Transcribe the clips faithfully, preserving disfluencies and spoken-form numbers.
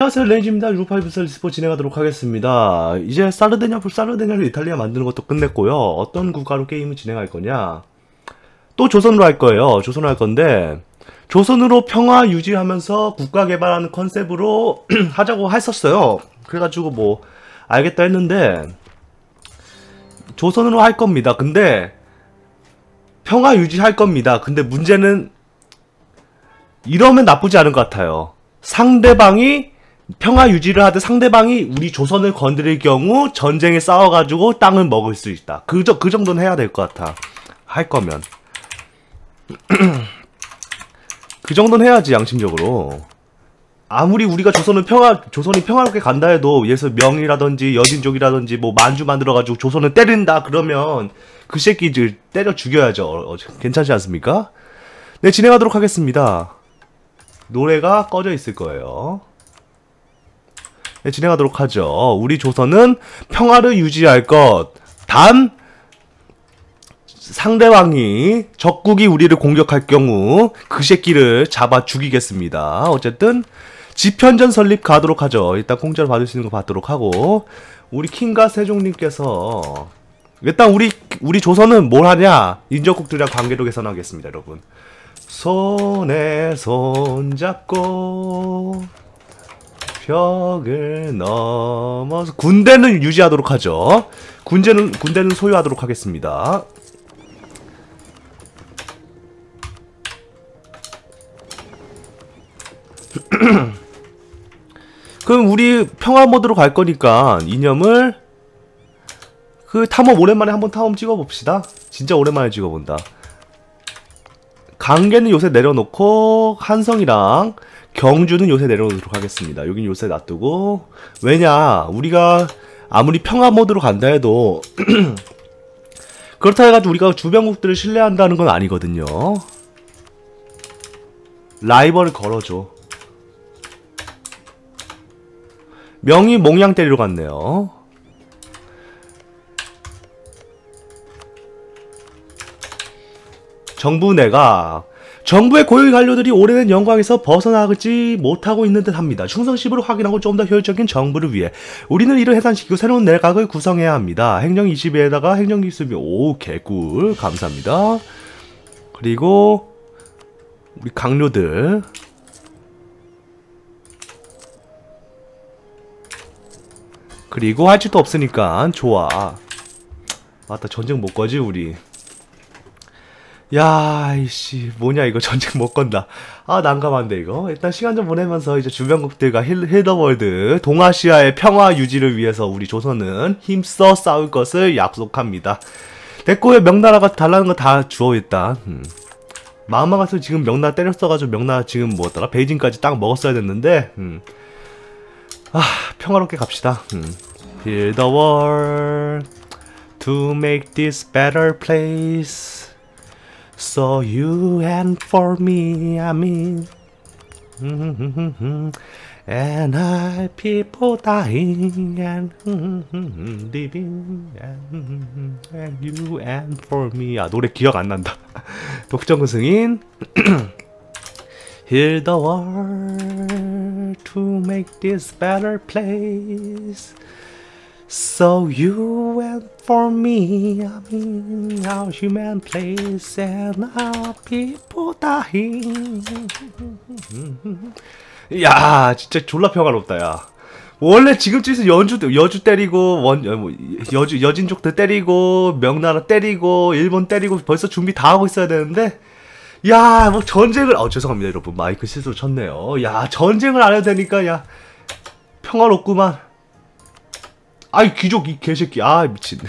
안녕하세요, 레인지입니다. 유로파이브 스포 진행하도록 하겠습니다. 이제 사르데냐, 사르데냐로 이탈리아 만드는 것도 끝냈고요. 어떤 국가로 게임을 진행할 거냐? 또 조선으로 할 거예요. 조선으로 할 건데, 조선으로 평화 유지하면서 국가 개발하는 컨셉으로 하자고 했었어요. 그래가지고 뭐 알겠다 했는데 조선으로 할 겁니다. 근데 평화 유지할 겁니다. 근데 문제는 이러면 나쁘지 않은 것 같아요. 상대방이 평화 유지를 하되 상대방이 우리 조선을 건드릴 경우 전쟁에 싸워가지고 땅을 먹을 수 있다. 그, 그 정도는 해야 될 것 같아. 할 거면. 그 정도는 해야지, 양심적으로. 아무리 우리가 조선을 평화, 조선이 평화롭게 간다 해도, 예를 명이라든지 여진족이라든지 뭐 만주 만들어가지고 조선을 때린다 그러면 그 새끼들 때려 죽여야죠. 어, 어, 괜찮지 않습니까? 네, 진행하도록 하겠습니다. 노래가 꺼져 있을 거예요. 네, 진행하도록 하죠. 우리 조선은 평화를 유지할 것. 단, 상대방이, 적국이 우리를 공격할 경우 그 새끼를 잡아 죽이겠습니다. 어쨌든 지편전 설립 가도록 하죠. 일단 공짜로 받을 수 있는 거 받도록 하고, 우리 킹과 세종님께서 일단 우리 우리 조선은 뭘 하냐? 인접국들이랑 관계로 개선하겠습니다, 여러분. 손에 손 잡고 벽을 넘어서 군대는 유지하도록 하죠. 군대는 군대는 소유하도록 하겠습니다. 그럼 우리 평화 모드로 갈 거니까 이념을 그 탐험 오랜만에 한번 탐험 찍어봅시다. 진짜 오랜만에 찍어본다. 강계는 요새 내려놓고 한성이랑 경주는 요새 내려놓도록 하겠습니다. 여긴 요새 놔두고, 왜냐 우리가 아무리 평화 모드로 간다 해도 그렇다 해가지고 우리가 주변국들을 신뢰한다는 건 아니거든요. 라이벌을 걸어줘. 명이 몽양 때리러 갔네요. 정부 내가 정부의 고위 관료들이 오래된 영광에서 벗어나지 못하고 있는 듯 합니다. 충성심을 확인하고 좀 더 효율적인 정부를 위해 우리는 이를 해산시키고 새로운 내각을 구성해야 합니다. 행정 이십 위에다가 행정기술비. 오, 개꿀. 감사합니다. 그리고 우리 강료들 그리고 할 짓도 없으니까 좋아. 맞다, 전쟁 못 거지 우리. 야, 이씨, 뭐냐 이거 전쟁 못 건다. 아, 난감한데 이거. 일단 시간 좀 보내면서 이제 주변국들과 힐, 힐더월드, 동아시아의 평화 유지를 위해서 우리 조선은 힘써 싸울 것을 약속합니다. 됐고요. 명나라가 달라는 거 다 주워 일단. 음. 마음만 같으면 지금 명나라 때렸어가지고 명나라 지금 뭐였더라? 베이징까지 딱 먹었어야 됐는데. 음. 아, 평화롭게 갑시다. 음. Heal the world to make this better place. So you and for me, I mean, and I people dying and living and you and for me. 아, 노래 기억 안 난다. 독정근 승인. Heal the world to make this better place. So you and for me, I mean, our human place and our people dying. 야, 진짜 졸라 평화롭다, 야. 원래 지금쯤에서 연주, 여주 때리고, 원, 여주, 여진족들 때리고, 명나라 때리고, 일본 때리고, 벌써 준비 다 하고 있어야 되는데, 야, 뭐 전쟁을, 어, 죄송합니다, 여러분. 마이크 실수로 쳤네요. 야, 전쟁을 안 해도 되니까, 야, 평화롭구만. 아이, 귀족, 이 개새끼. 아, 미친.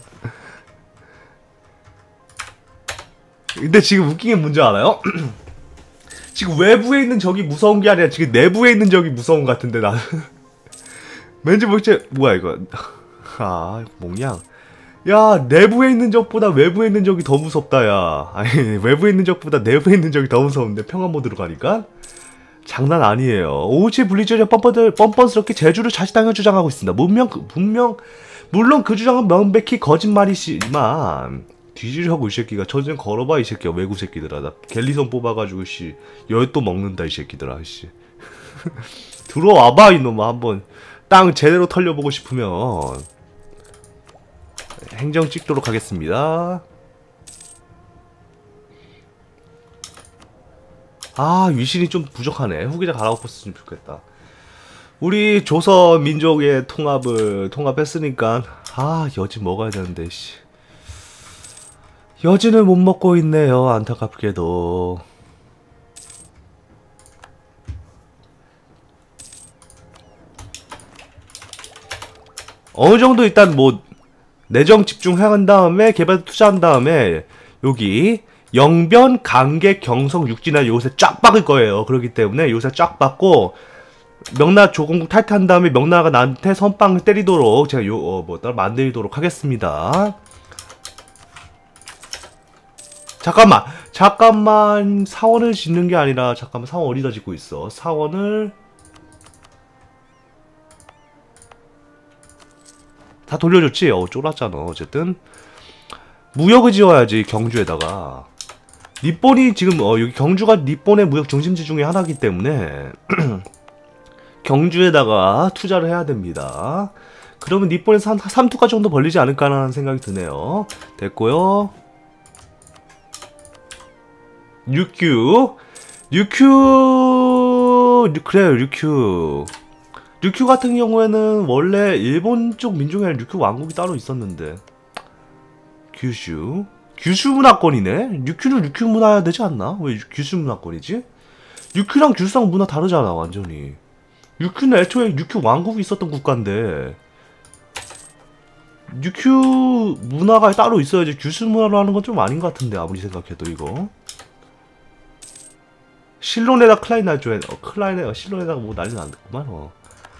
근데 지금 웃긴 게 뭔지 알아요? 지금 외부에 있는 적이 무서운 게 아니라 지금 내부에 있는 적이 무서운 것 같은데, 나는. 왠지 모르겠지. 뭐야, 이거. 아, 몽양. 야, 내부에 있는 적보다 외부에 있는 적이 더 무섭다, 야. 아니, 외부에 있는 적보다 내부에 있는 적이 더 무서운데, 평화 모드로 가니까? 장난 아니에요. 오우치 블리츠가 뻔뻔들, 뻔뻔스럽게 제주를 자치당을 주장하고 있습니다. 분명, 분명, 물론 그 주장은 명백히 거짓말이지만, 뒤지려고 이 새끼가 전쟁 걸어봐, 이 새끼야. 외국 새끼들아. 나 갤리선 뽑아가지고, 씨. 열 또 먹는다, 이 새끼들아, 씨. 들어와봐 이놈아. 한번 땅 제대로 털려보고 싶으면 행정 찍도록 하겠습니다. 아, 위신이 좀 부족하네. 후계자 갈아엎었으면 좋겠다. 우리 조선 민족의 통합을 통합했으니까 아, 여지 먹어야 되는데 씨. 여지를 못 먹고 있네요. 안타깝게도. 어느 정도 일단 뭐 내정 집중한 다음에 개발 투자한 다음에 여기 영변, 강계, 경성, 육지나 요새 쫙 박을 거예요. 그렇기 때문에 요새 쫙 박고 명나라 조공국 탈퇴한 다음에 명나라가 나한테 선빵을 때리도록 제가 요 어, 뭐더라 만들도록 하겠습니다. 잠깐만 잠깐만 사원을 짓는 게 아니라 잠깐만 사원 어디다 짓고 있어? 사원을 다 돌려줬지? 어 쫄았잖아. 어쨌든 무역을 지어야지. 경주에다가 니폰이 지금 어 여기 경주가 니폰의 무역 중심지 중에 하나이기 때문에 경주에다가 투자를 해야 됩니다. 그러면 니폰에서 한 삼 투가 정도 벌리지 않을까라는 생각이 드네요. 됐고요. 류큐 류큐 그래요. 류큐 류큐 같은 경우에는 원래 일본 쪽 민족이 아니라 류큐 왕국이 따로 있었는데 규슈 규슈 문화권이네? 류큐는 류큐 문화여야 되지 않나? 왜 규슈 문화권이지? 류큐랑 규슈랑 문화 다르잖아 완전히. 류큐는 애초에 류큐 왕국이 있었던 국가인데 류큐 문화가 따로 있어야지 규슈 문화로 하는 건 좀 아닌 것 같은데 아무리 생각해도 이거. 실론에다 클라이나 줘야 어, 클라이나 실론에다가 뭐 난리 난구만 어.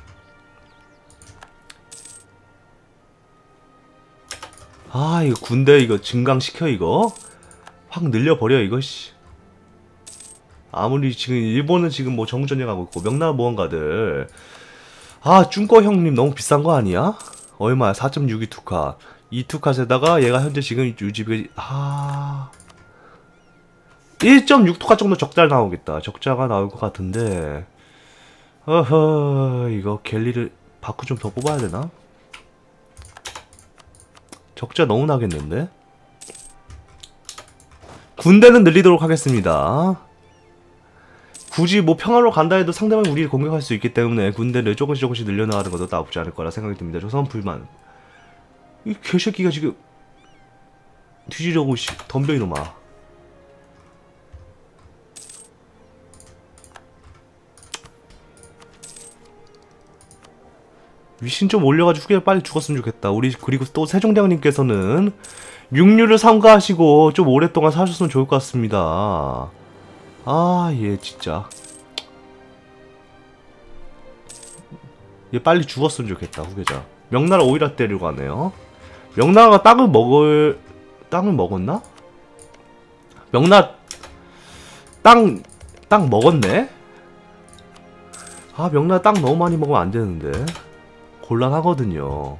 아 이거 군대 이거 증강시켜 이거 확 늘려버려 이거 씨. 아무리 지금 일본은 지금 뭐 정전쟁하고 있고 명나라 모험가들 아 중꺼 형님 너무 비싼 거 아니야? 얼마야? 사 점 육이 투카 이 투카에다가 얘가 현재 지금 유지비 아 일 점 육 투카 정도 적자 나오겠다. 적자가 나올 것 같은데 어허 이거 갤리를 바쿠 좀 더 뽑아야 되나? 적자 너무 나겠는데? 군대는 늘리도록 하겠습니다. 굳이 뭐 평화로 간다 해도 상대방이 우리를 공격할 수 있기 때문에 군대를 조금씩 조금씩 늘려나가는 것도 나쁘지 않을 거라 생각이 듭니다. 조선 불만. 이 개새끼가 지금 뒤지려고 씨 덤벼 이놈아. 위신 좀 올려가지고 후계자 빨리 죽었으면 좋겠다. 우리 그리고 또 세종대왕님께서는 육류를 삼가하시고 좀 오랫동안 사셨으면 좋을 것 같습니다. 아, 얘 진짜 얘 빨리 죽었으면 좋겠다. 후계자. 명나라 오히려 때리고 가네요. 명나라가 땅을 먹을 땅을 먹었나? 명나라 땅 땅 먹었네? 아 명나라 땅 너무 많이 먹으면 안 되는데 곤란하거든요.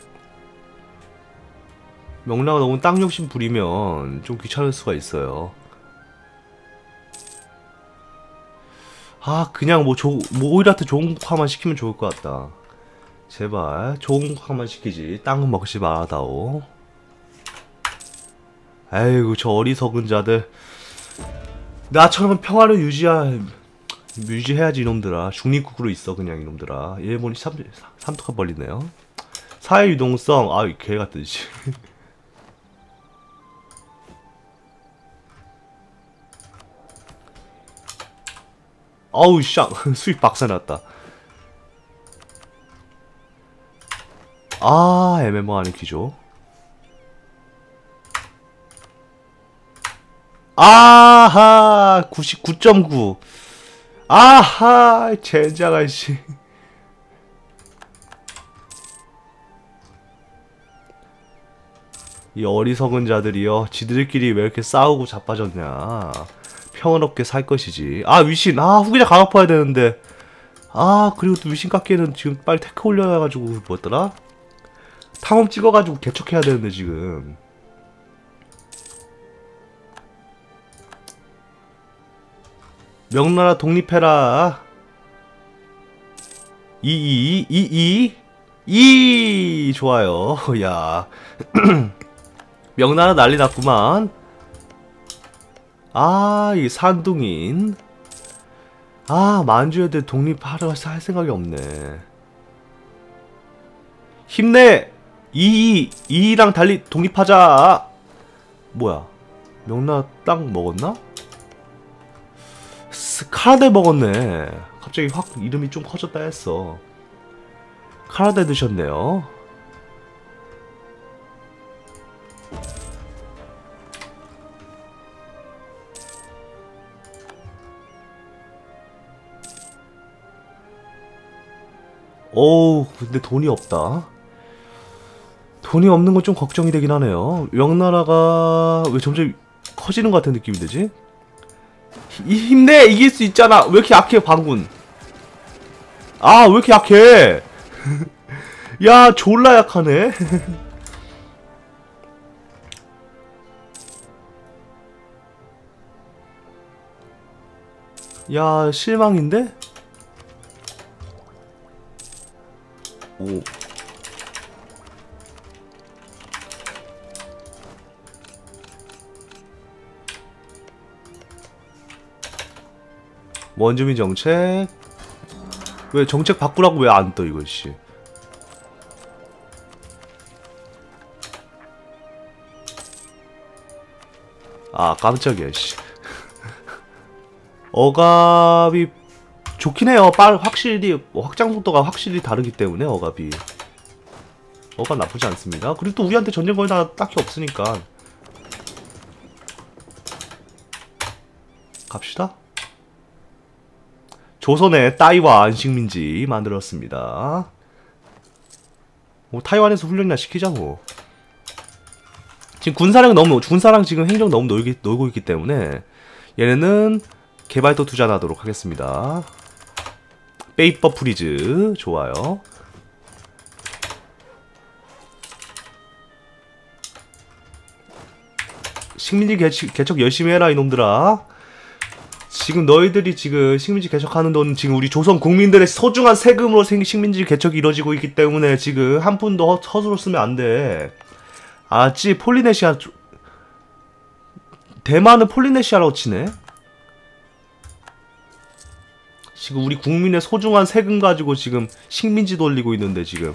명나라가 너무 땅 욕심 부리면 좀 귀찮을 수가 있어요. 아 그냥 뭐, 조, 뭐 오히려한테 좋은 국화만 시키면 좋을 것 같다. 제발 좋은 국화만 시키지 땅은 먹지 말아다오. 아이고 저 어리석은 자들. 나처럼 평화를 유지하, 유지해야지 이놈들아. 중립국으로 있어 그냥 이놈들아. 일본이 삼투가 벌리네요. 사회 유동성 아이 개같은 씨. 아우 쌍 수입 박살났다. 아 애매모하는 기조. 아하 구십구 점 구. 아하 젠장아 씨. 이 어리석은 자들이요 지들끼리 왜 이렇게 싸우고 자빠졌냐. 평화롭게 살 것이지. 아 위신 아 후계자 강압해야 되는데 아 그리고 또 위신 깎기에는 지금 빨리 테크 올려가지고 뭐였더라? 탐험 찍어가지고 개척해야 되는데 지금 명나라 독립해라. 이이 이이 이 좋아요. 야 명나라 난리 났구만. 아, 이 산둥인. 아, 만주 애들 독립하려 할 생각이 없네. 힘내! 이이 이이랑 달리 독립하자. 뭐야? 명나라 땅 먹었나? 카라데 먹었네. 갑자기 확 이름이 좀 커졌다 했어. 카라데 드셨네요. 어우, 근데 돈이 없다. 돈이 없는 건 좀 걱정이 되긴 하네요. 명나라가 왜 점점 커지는 것 같은 느낌이 되지? 히, 힘내! 이길 수 있잖아! 왜 이렇게 약해, 반군? 아, 왜 이렇게 약해? 야, 졸라 약하네? 야, 실망인데? 오. 원주민 정책. 왜 정책 바꾸라고 왜 안 떠 이거 씨. 아, 깜짝이야 씨. 억압이 좋긴 해요. 빨 확실히 확장 속도가 확실히 다르기 때문에 억압이. 억압 나쁘지 않습니다. 그리고 또 우리한테 전쟁 거의 다 딱히 없으니까. 갑시다. 조선의 따이완 식민지 만들었습니다. 뭐 타이완에서 훈련이나 시키자 뭐. 지금 군사력 너무 군사랑 지금 행정 너무 놀기, 놀고 있기 때문에 얘네는 개발도 투자하도록 하겠습니다. 페이퍼 프리즈 좋아요. 식민지 개척, 개척 열심히 해라 이놈들아. 지금 너희들이 지금 식민지 개척하는 돈 지금 우리 조선 국민들의 소중한 세금으로 생 식민지 개척이 이루어지고 있기 때문에 지금 한 푼도 허, 허수로 쓰면 안 돼. 알았지? 폴리네시아 대만은 폴리네시아라고 치네. 지금 우리 국민의 소중한 세금 가지고 지금 식민지 돌리고 있는데 지금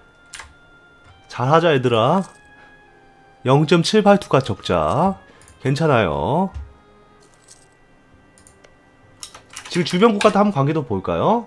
잘하자 얘들아. 영 점 칠팔이가 적자. 괜찮아요. 지금 주변 국가도 한번 관계도 볼까요?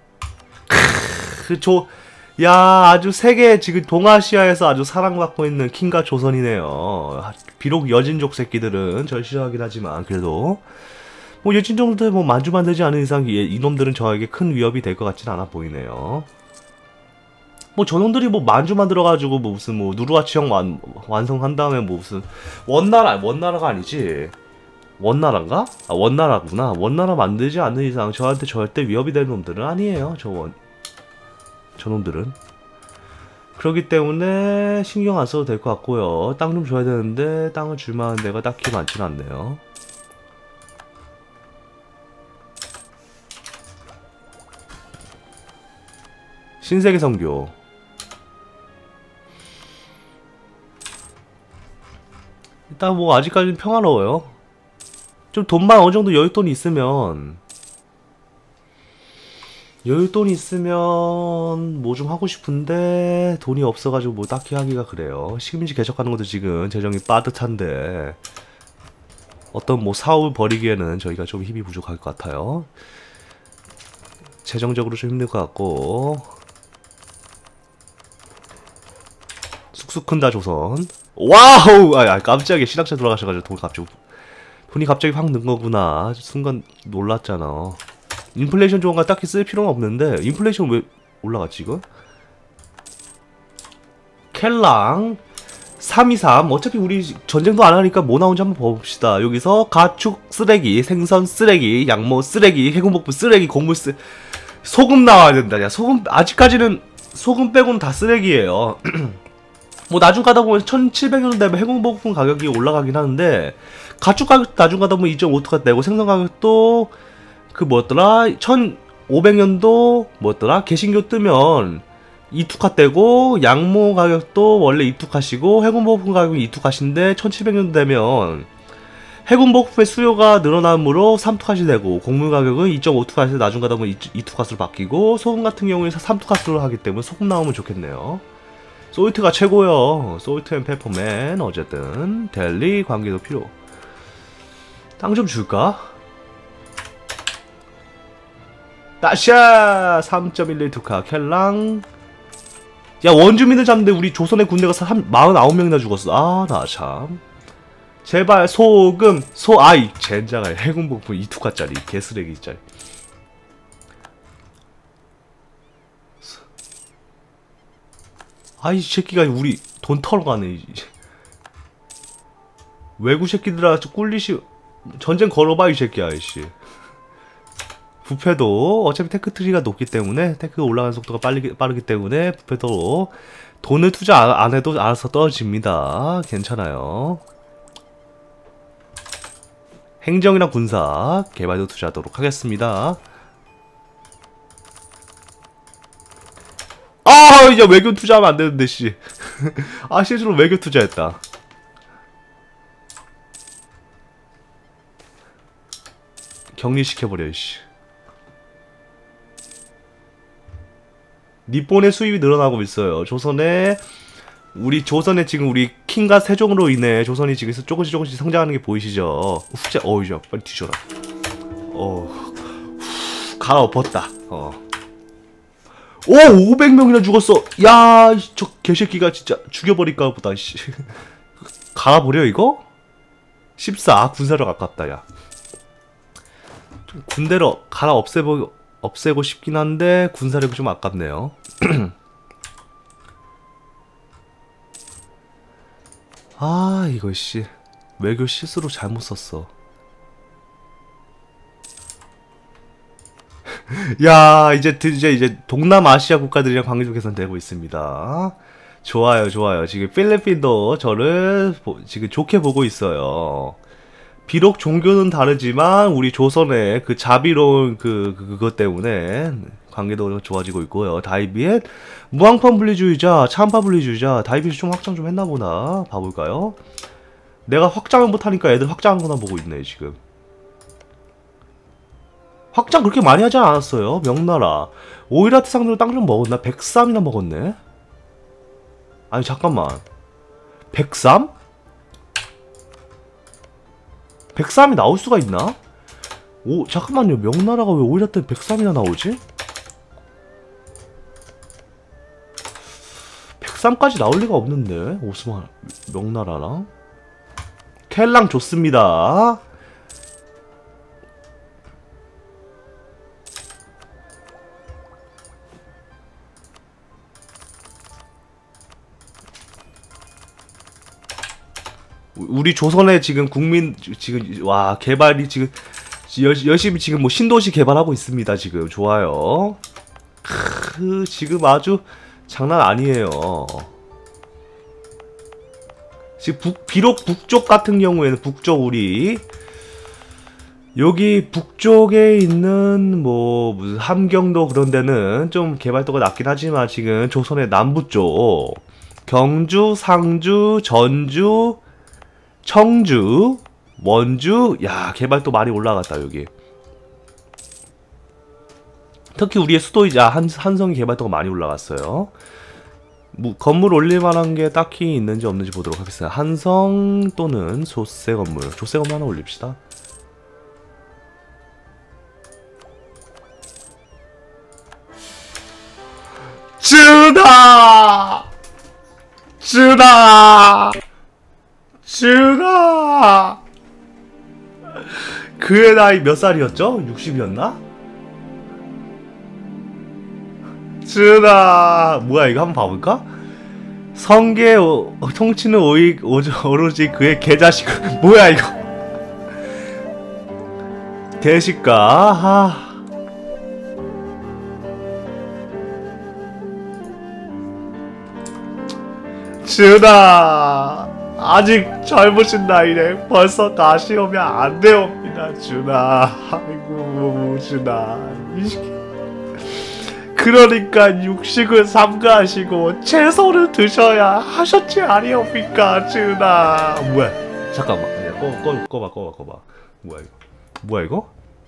크, 조, 야, 아주 세계 지금 동아시아에서 아주 사랑받고 있는 킹과 조선이네요. 비록 여진족 새끼들은 절 싫어하긴 하지만 그래도 뭐 여진족들 뭐 만주 만들지 않은 이상 이놈들은 저에게 큰 위협이 될 것 같진 않아 보이네요. 뭐 저놈들이 뭐 만주 만들어가지고 뭐 무슨 뭐 누르하치형 완 완성한 다음에 뭐 무슨 원나라 원나라가 아니지. 원나라인가? 아, 원나라구나. 원나라 만들지 않는 이상 저한테 절대 위협이 될 놈들은 아니에요. 저 원, 저놈들은. 그렇기 때문에 신경 안 써도 될 것 같고요. 땅 좀 줘야 되는데 땅을 줄 만한 데가 딱히 많진 않네요. 신세계 선교. 일단 뭐 아직까지는 평화로워요. 좀 돈만 어느 정도 여윳돈이 있으면 여윳돈이 있으면 뭐 좀 하고 싶은데 돈이 없어가지고 뭐 딱히 하기가 그래요. 식민지 개척하는 것도 지금 재정이 빠듯한데 어떤 뭐 사업을 벌이기에는 저희가 좀 힘이 부족할 것 같아요. 재정적으로 좀 힘들 것 같고. 쑥쑥 큰다 조선. 와우! 아, 깜짝이야. 신학자 돌아가셔가지고 돈 갑자기 돈이 갑자기 확 는 거구나. 순간 놀랐잖아. 인플레이션 조언가 딱히 쓸 필요는 없는데 인플레이션 왜 올라갔지 이거? 켈랑 삼이삼. 어차피 우리 전쟁도 안 하니까 뭐 나온지 한번 봅시다. 여기서 가축 쓰레기, 생선 쓰레기, 양모 쓰레기, 해군복부 쓰레기, 곡물 쓰 소금 나와야 된다. 야, 소금 아직까지는 소금 빼고는 다 쓰레기예요. 뭐 나중 가다 보면 천칠백 원 되면 해군복품 가격이 올라가긴 하는데 가축 가격도 나중 가다 보면 이 점 오 토가 되고 생선 가격도 그 뭐였더라? 천 오백 년도 뭐였더라? 개신교 뜨면 이투카 떼고, 양모 가격도 원래 이투카시고, 해군보급품 가격이 이투카신데 천칠백 년도 되면 해군보급품의 수요가 늘어남으로 삼투카시 되고, 곡물 가격은 이점오투카시에서 나중 가다 보면 이투카스로 바뀌고, 소금 같은 경우에는 삼투카스로 하기 때문에 소금 나오면 좋겠네요. 솔트가 최고요. 솔트 앤 페퍼맨. 어쨌든 델리 관계도 필요. 땅 좀 줄까? 따샤! 삼 점 일일 투카 켈랑. 야, 원주민을 잡는데 우리 조선의 군대가 사십구 명이나 죽었어. 아, 나 참. 제발 소금 소 아이 젠장아. 해군복품 이 투카짜리 개쓰레기짜리. 아이 새끼가 우리 돈 털어가네. 외국 새끼들아 꿀리시 전쟁 걸어봐 이 새끼야 이씨. 부패도 어차피 테크트리가 높기 때문에 테크가 올라가는 속도가 빠르기, 빠르기 때문에 부패도 돈을 투자 안, 안 해도 알아서 떨어집니다. 괜찮아요. 행정이랑 군사 개발도 투자하도록 하겠습니다. 아 이제 외교 투자하면 안 되는데 씨. 아 실수로 외교 투자했다. 격리시켜버려 씨. 니폰의 수입이 늘어나고 있어요. 조선의 우리 조선의 지금 우리 킹과 세종으로 인해 조선이 지금 조금씩 조금씩 성장하는 게 보이시죠? 후자 어이죠. 빨리 뒤져라. 어 갈아엎었다. 어. 오 오백 명이나 죽었어. 야 저 개새끼가 진짜 죽여버릴까 보다 씨. 갈아버려 이거? 십사 군사력 아깝다 야. 좀 군대로 갈아 없애버 없애고 싶긴 한데 군사력이 좀 아깝네요. 아 이거 씨 외교 실수로 잘못 썼어. 야 이제 이제 이제 동남아시아 국가들이랑 관계도 개선되고 있습니다. 좋아요 좋아요. 지금 필리핀도 저를 보, 지금 좋게 보고 있어요. 비록 종교는 다르지만 우리 조선의 그 자비로운 그, 그 그것 때문에 관계도 좋아지고 있고요. 다이비엣 무항판 분리주의자, 차한파 분리주의자. 다이비엣 좀 확장 좀 했나 보나 봐볼까요? 내가 확장을 못하니까 애들 확장한 거나 보고 있네 지금. 확장 그렇게 많이 하지 않았어요. 명나라 오이라트 상대로 땅 좀 먹었나? 백삼이나 먹었네. 아니 잠깐만 백삼? 백삼이 나올 수가 있나? 오 잠깐만요. 명나라가 왜 오이라트 백삼이나 나오지? 백삼까지 나올 리가 없는데 오스만 명나라랑 켈랑 좋습니다. 우리 조선의 지금 국민 지금 와 개발이 지금 열, 열심히 지금 뭐 신도시 개발하고 있습니다. 지금 좋아요. 크 지금 아주 장난 아니에요. 지금 북 비록 북쪽 같은 경우에는 북쪽 우리 여기 북쪽에 있는 뭐 무슨 함경도 그런 데는 좀 개발도가 낮긴 하지만 지금 조선의 남부 쪽 경주, 상주, 전주 청주, 원주, 야 개발도 많이 올라갔다 여기. 특히 우리의 수도이자 한, 한성이 개발도가 많이 올라갔어요. 뭐, 건물 올릴만한 게 딱히 있는지 없는지 보도록 하겠습니다. 한성 또는 조세 건물, 조세 건물 하나 올립시다. 준아! 준아! 준아! 그의 나이 몇 살이었죠? 육십이었나? 준아! 뭐야 이거 한번 봐볼까? 성계 오, 통치는 오이, 오, 오로지 그의 개자식. 뭐야 이거? 대식가. 하. 준아! 아직 젊으신 나이래 벌써 가시 오면 안 되옵니다 준아. 아이고 준아. 이 그러니까 육식을 삼가하시고 채소를 드셔야 하셨지 아니옵니까, 즈나. 뭐야? 잠깐만. 야, 꺼, 꺼, 꺼봐, 꺼봐, 꺼봐. 뭐야 이거? 뭐야 이거?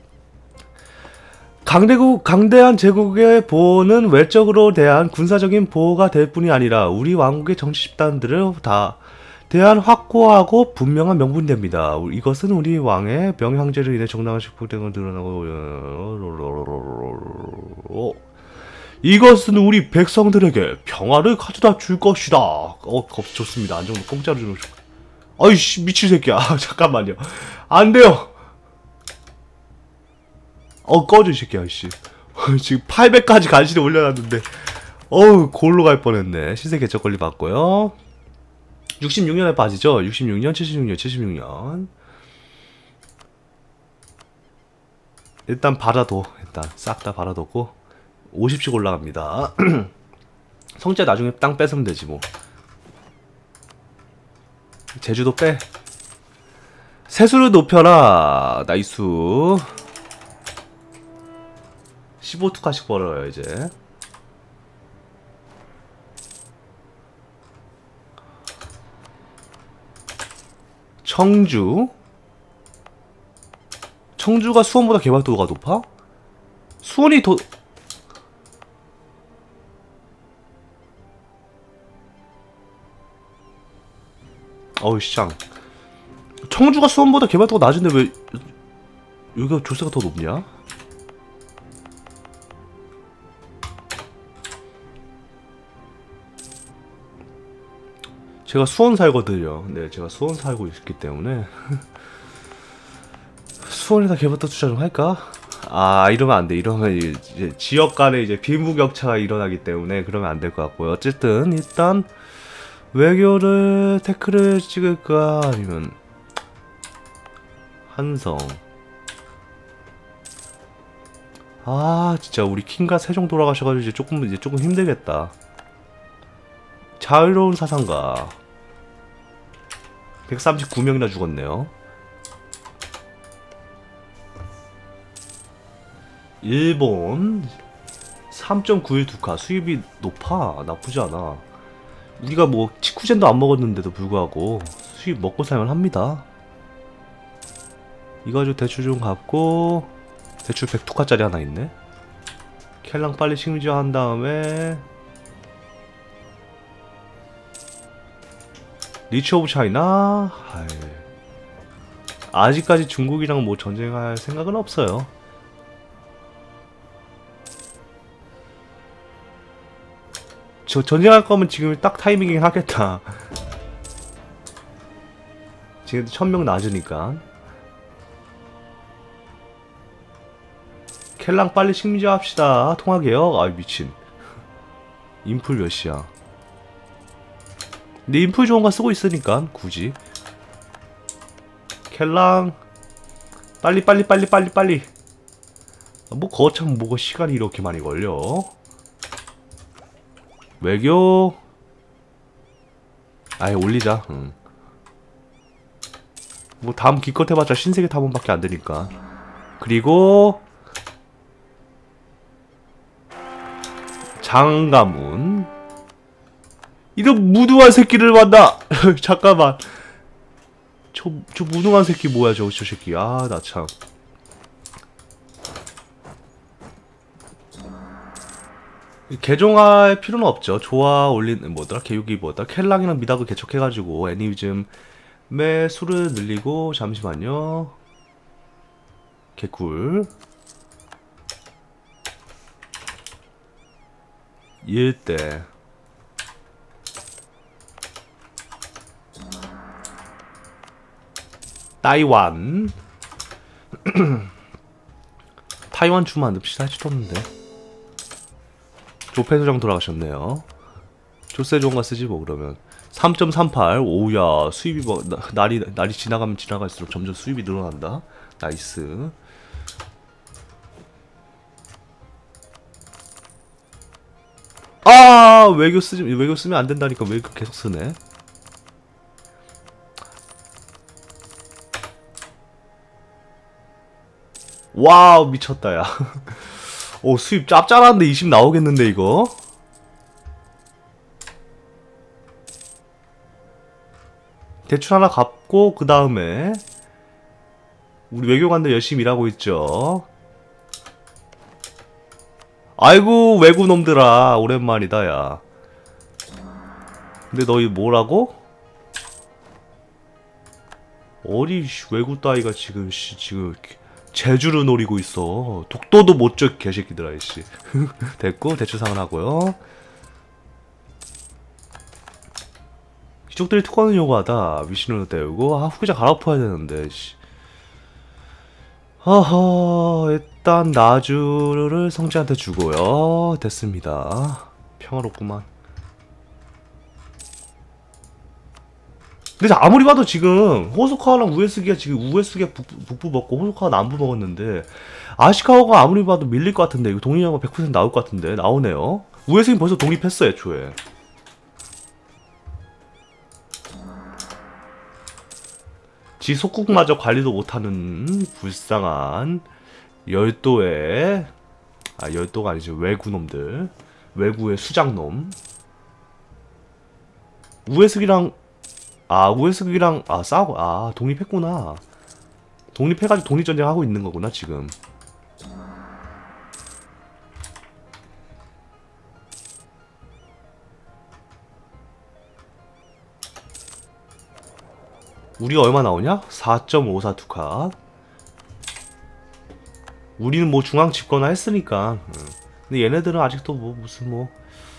강대국, 강대한 제국의 보호는 외적으로 대한 군사적인 보호가 될 뿐이 아니라 우리 왕국의 정치 집단들을 다 대한 확고하고 분명한 명분됩니다. 이것은 우리 왕의 명형제로 인해 정당한 식폭등을 드러나고 이것은 우리 백성들에게 평화를 가져다 줄 것이다. 어, 겁 좋습니다. 안정도 공짜로 주는. 아이씨 미친 새끼야. 잠깐만요. 안 돼요. 어 꺼져 이 새끼야 씨. 지금 팔백까지 간신히 올려놨는데 어우 골로 갈 뻔했네. 신세 개척 권리 받고요. 육십육 년에 빠지죠. 육십육 년, 칠십육 년, 칠십육 년. 일단 바라도 일단 싹 다 바라뒀고 오십씩 올라갑니다. 성재 나중에 땅 뺏으면 되지 뭐. 제주도 빼. 세수를 높여라. 나이스. 십오 투카씩 벌어요 이제. 청주. 청주가 수원보다 개발도가 높아? 수원이 더... 어우 쌍. 청주가 수원보다 개발도가 낮은데 왜 여기가 조세가 더 높냐? 제가 수원 살거든요. 네, 제가 수원 살고 있기 때문에 수원에다 개발도 투자 좀 할까? 아, 이러면 안 돼. 이러면 이제 지역 간에 이제 빈부격차가 일어나기 때문에 그러면 안 될 것 같고요. 어쨌든 일단 외교를 태클을 찍을까 아니면 한성. 아, 진짜 우리 킹과 세종 돌아가셔가지고 이제 조금 이제 조금 힘들겠다. 자유로운 사상가 백삼십구 명이나 죽었네요. 일본 삼 점 구일 두카 수입이 높아. 나쁘지 않아. 우리가 뭐 치쿠젠도 안 먹었는데도 불구하고 수입 먹고 살만 합니다. 이거 가지고 대출 좀 갚고 대출 백 투카짜리 하나 있네. 켈랑 빨리 식민지화 한 다음에 리치 오브 차이나. 아이. 아직까지 중국이랑 뭐 전쟁할 생각은 없어요. 저 전쟁할 거면 지금 딱 타이밍이긴 하겠다. 지금 천 명 낮으니까. 켈랑 빨리 식민지화 합시다. 통화개혁. 아이 미친. 인풀 몇이야. 근데 인풀 좋은 거 쓰고 있으니까 굳이. 켈랑 빨리 빨리 빨리 빨리 빨리. 뭐 거참 뭐가 시간이 이렇게 많이 걸려. 외교 아예 올리자. 응. 뭐 다음 기껏 해봤자 신세계 탐험밖에 안 되니까. 그리고 장가문. 이런 무능한 새끼를 만나. 잠깐만. 저, 저 무능한 새끼 뭐야 저, 저 새끼. 아 나 참. 개종할 필요는 없죠. 조화 올린 뭐더라? 개육이 뭐더라? 켈랑이랑 미닥을 개척해가지고 애니즘의 수를 늘리고. 잠시만요. 개꿀. 일대 타이완. 타이완 주만 늪시다 할지도 없는데. 조폐소장 돌아가셨네요. 조세 좋은 거 쓰지 뭐. 그러면 삼 점 삼팔. 오우야 수입이 뭐 나, 날이 날이 지나가면 지나갈수록 점점 수입이 늘어난다. 나이스. 아 외교 쓰지 외교 쓰면 안 된다니까. 외교 계속 쓰네. 와우 미쳤다 야. 오, 수입 짭짤한데 이십 나오겠는데 이거? 대출 하나 갚고 그 다음에 우리 외교관들 열심히 일하고 있죠. 아이고 외국 놈들아 오랜만이다 야. 근데 너희 뭐라고? 어디 외국 따위가 지금 씨 지금 제주를 노리고 있어. 독도도 못 줘 개새끼들아 이씨. 됐고 대출 상환하고요. 이쪽들이 특권을 요구하다. 미신으로 때우고 아 후기자 갈아엎어야 되는데 씨. 허허 일단 나주를 성지한테 주고요. 됐습니다. 평화롭구만. 근데 아무리 봐도 지금 호소카와랑 우에스기가 지금 우에스기가 북부, 북부 먹고 호소카와 남부 먹었는데 아시카와가 아무리 봐도 밀릴 것 같은데 이거 독립하고 백 퍼센트 나올 것 같은데 나오네요. 우에스기는 벌써 독립했어 애초에. 지 속국마저 관리도 못하는 불쌍한 열도의 아 열도가 아니지 외구놈들 외구의 수장놈. 우에스기랑 아 우에스기랑 아 싸우고 아 독립했구나. 독립해가지고 독립전쟁 하고 있는 거구나 지금. 우리가 얼마 나오냐? 사 점 오사 투카. 우리는 뭐 중앙 집권화 했으니까. 근데 얘네들은 아직도 뭐 무슨 뭐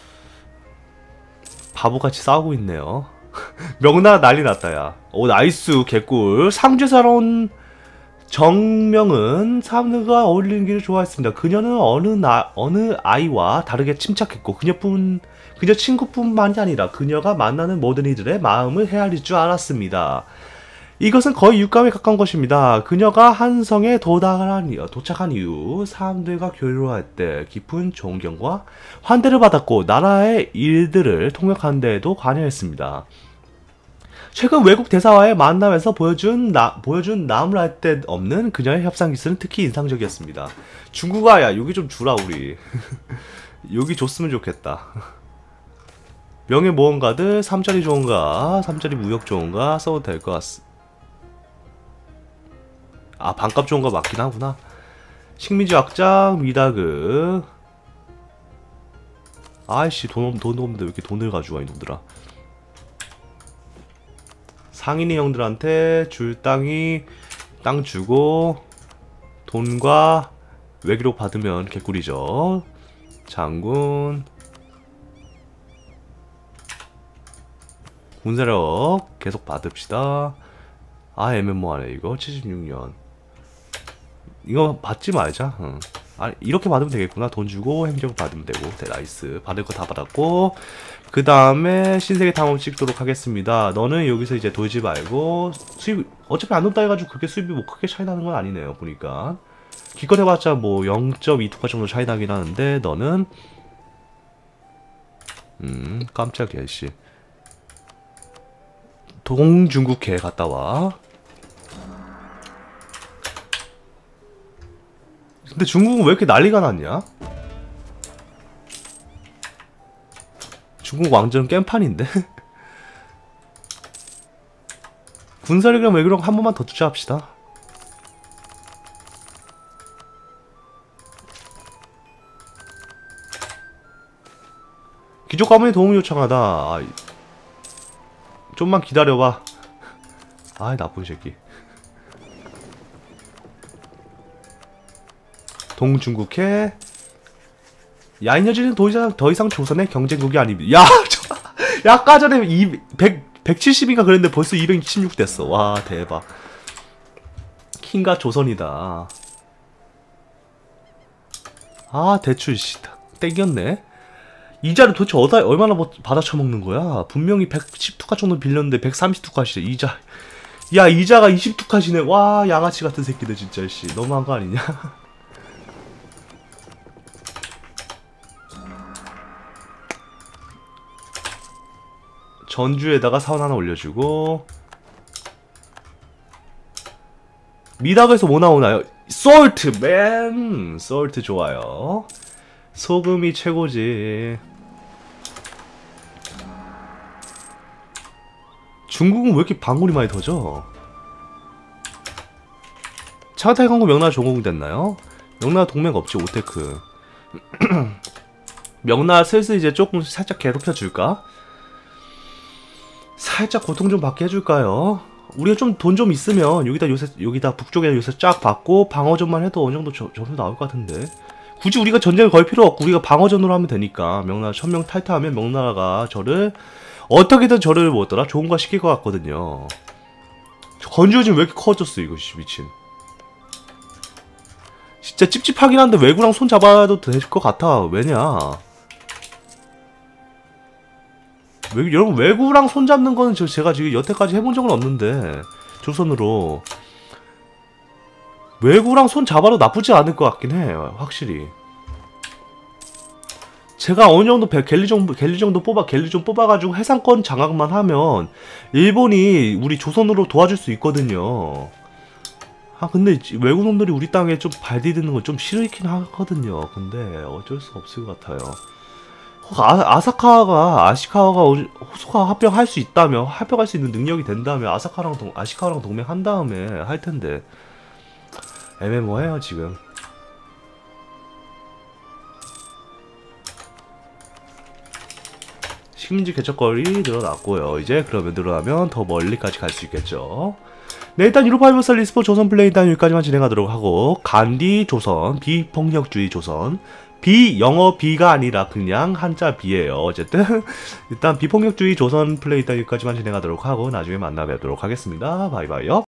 바보같이 싸우고 있네요. 명나라 난리 났다 야. 오 나이스 개꿀. 상주사로운 정명은 사람들과 어울리는 길을 좋아했습니다. 그녀는 어느 나 어느 아이와 다르게 침착했고 그녀뿐 그녀 친구뿐만이 아니라 그녀가 만나는 모든 이들의 마음을 헤아릴 줄 알았습니다. 이것은 거의 육감에 가까운 것입니다. 그녀가 한성에 도달한, 도착한 이후 사람들과 교류할 때 깊은 존경과 환대를 받았고 나라의 일들을 통역하는 데에도 관여했습니다. 최근 외국 대사와의 만남에서 보여준 나, 보여준 나무랄 데 없는 그녀의 협상 기술은 특히 인상적이었습니다. 중국아 야 여기 좀 주라 우리. 여기 줬으면 좋겠다. 명예모험가들 삼 짜리 좋은가 삼 짜리 무역 좋은가 써도 될 것 같습니다. 아 반값 좋은 거 맞긴 하구나. 식민지 확장 미다그. 아이씨 돈, 돈 없는데 왜 이렇게 돈을 가져가 이놈들아. 상인이 형들한테 줄 땅이 땅 주고 돈과 외기록 받으면 개꿀이죠. 장군 군사력 계속 받읍시다. 아 애매모하네 이거. 칠십육 년 이거 받지 말자. 응. 아 이렇게 받으면 되겠구나. 돈 주고 행정 받으면 되고. 네, 나이스. 받을 거 다 받았고 그 다음에 신세계 탐험 찍도록 하겠습니다. 너는 여기서 이제 돌지 말고 수입 어차피 안 높다 해가지고 그렇게 수입이 뭐 크게 차이 나는 건 아니네요 보니까. 기껏 해봤자 뭐 영 점 이 투카 정도 차이 나긴 하는데 너는 음 깜짝이야 씨. 동중국해 갔다와. 근데 중국은 왜 이렇게 난리가 났냐? 중국 왕조는 깽판인데? 군사력이랑 외교력 한 번만 더 투자합시다. 귀족 가문이 도움을 요청하다. 아, 좀만 기다려봐. 아이 나쁜 새끼. 동중국해. 야 이녀지는 더 이상, 더 이상 조선의 경쟁국이 아닙니다. 야! 저, 야 아까 전에 이, 백, 백칠십인가 그랬는데 벌써 이백십육 됐어. 와 대박. 킹과 조선이다. 아 대출 씨 땡겼네. 이자를 도대체 어다, 얼마나 받아 처먹는 거야? 분명히 백십 투카 정도 빌렸는데 백삼십 투카시네 이자. 야 이자가 이십 투카시네. 와 양아치 같은 새끼들 진짜 씨 너무한 거 아니냐? 전주에다가 사원 하나 올려주고 미닭에서 뭐 나오나요? 솔트 맨 솔트 좋아요. 소금이 최고지. 중국은 왜 이렇게 방울이 많이 터져? 차가타이 광고 명나라 종국 됐나요? 명나라 동맹 없지. 오테크. 명나라 슬슬 이제 조금 살짝 괴롭혀 줄까? 살짝 고통 좀 받게 해줄까요? 우리가 좀 돈 좀 있으면 여기다 요새 여기다 북쪽에 요새 쫙 받고 방어전만 해도 어느 정도 저, 점수 나올 것 같은데. 굳이 우리가 전쟁을 걸 필요 없고 우리가 방어전으로 하면 되니까. 명나라 천명 탈퇴하면 명나라가 저를 어떻게든 저를 뭐더라 좋은가 시킬 것 같거든요. 건조진 왜 이렇게 커졌어 이거 미친. 진짜 찝찝하긴 한데 외구랑 손 잡아도 될 것 같아. 왜냐? 외, 여러분 외구랑 손 잡는 거는 저 제가 지금 여태까지 해본 적은 없는데 조선으로 외구랑 손 잡아도 나쁘지 않을 것 같긴 해. 확실히. 제가 어느 정도 갤리 정도 갤리 정도 뽑아 갤리 좀 뽑아가지고 해상권 장악만 하면 일본이 우리 조선으로 도와줄 수 있거든요. 아 근데 외국 놈들이 우리 땅에 좀 발디디는 건 좀 싫긴 하거든요. 근데 어쩔 수 없을 것 같아요. 아, 아사카가 아시카와가 호소카 합병할 수 있다면 합병할 수 있는 능력이 된다면 아사카랑 동 아시카와랑 동맹한 다음에 할 텐데 애매모해요 지금. 식민지 개척거리 늘어났고요. 이제 그러면 늘어나면 더 멀리까지 갈 수 있겠죠. 네, 일단 유로파이버스 리스포 조선 플레이 일단 여기까지만 진행하도록 하고, 간디 조선, 비폭력주의 조선, 비 영어 비가 아니라 그냥 한자 비예요. 어쨌든 일단 비폭력주의 조선 플레이 일단 여기까지만 진행하도록 하고 나중에 만나 뵙도록 하겠습니다. 바이바이요.